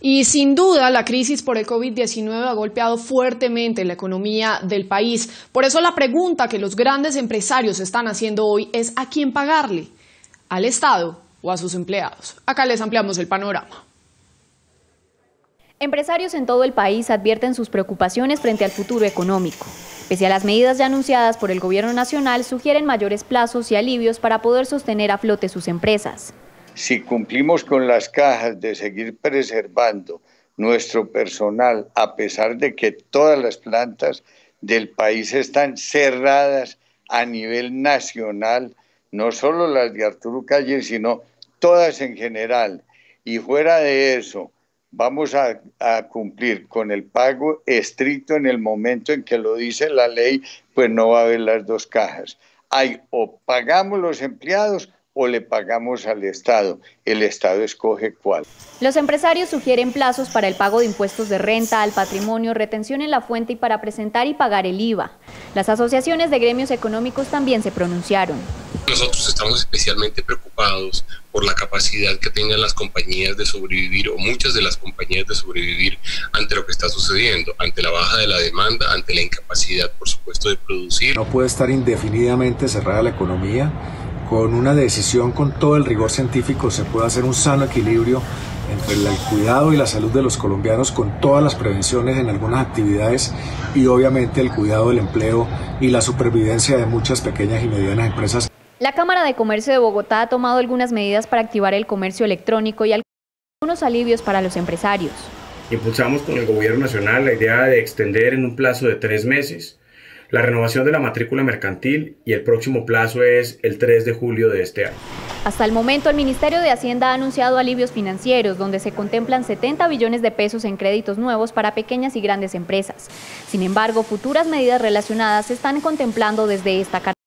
Y sin duda, la crisis por el COVID-19 ha golpeado fuertemente la economía del país. Por eso la pregunta que los grandes empresarios están haciendo hoy es ¿a quién pagarle? ¿Al Estado o a sus empleados? Acá les ampliamos el panorama. Empresarios en todo el país advierten sus preocupaciones frente al futuro económico. Pese a las medidas ya anunciadas por el Gobierno Nacional, sugieren mayores plazos y alivios para poder sostener a flote sus empresas. Si cumplimos con las cajas de seguir preservando nuestro personal, a pesar de que todas las plantas del país están cerradas a nivel nacional, no solo las de Arturo Calle, sino todas en general, y fuera de eso, vamos a cumplir con el pago estricto en el momento en que lo dice la ley, pues no va a haber las dos cajas. Hay o pagamos los empleados o le pagamos al Estado. El Estado escoge cuál. Los empresarios sugieren plazos para el pago de impuestos de renta, al patrimonio, retención en la fuente y para presentar y pagar el IVA. Las asociaciones de gremios económicos también se pronunciaron. Nosotros estamos especialmente preocupados por la capacidad que tengan las compañías de sobrevivir, o muchas de las compañías de sobrevivir ante lo que está sucediendo, ante la baja de la demanda, ante la incapacidad, por supuesto, de producir. No puede estar indefinidamente cerrada la economía. Con una decisión con todo el rigor científico se puede hacer un sano equilibrio entre el cuidado y la salud de los colombianos con todas las prevenciones en algunas actividades y obviamente el cuidado del empleo y la supervivencia de muchas pequeñas y medianas empresas. La Cámara de Comercio de Bogotá ha tomado algunas medidas para activar el comercio electrónico y algunos alivios para los empresarios. Impulsamos con el Gobierno Nacional la idea de extender en un plazo de 3 meses la renovación de la matrícula mercantil y el próximo plazo es el 3 de julio de este año. Hasta el momento, el Ministerio de Hacienda ha anunciado alivios financieros, donde se contemplan 70 billones de pesos en créditos nuevos para pequeñas y grandes empresas. Sin embargo, futuras medidas relacionadas se están contemplando desde esta cartera.